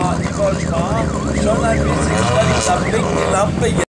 Nicole K. schon ein bisschen schlecht. Da blinkt die Lampe jetzt.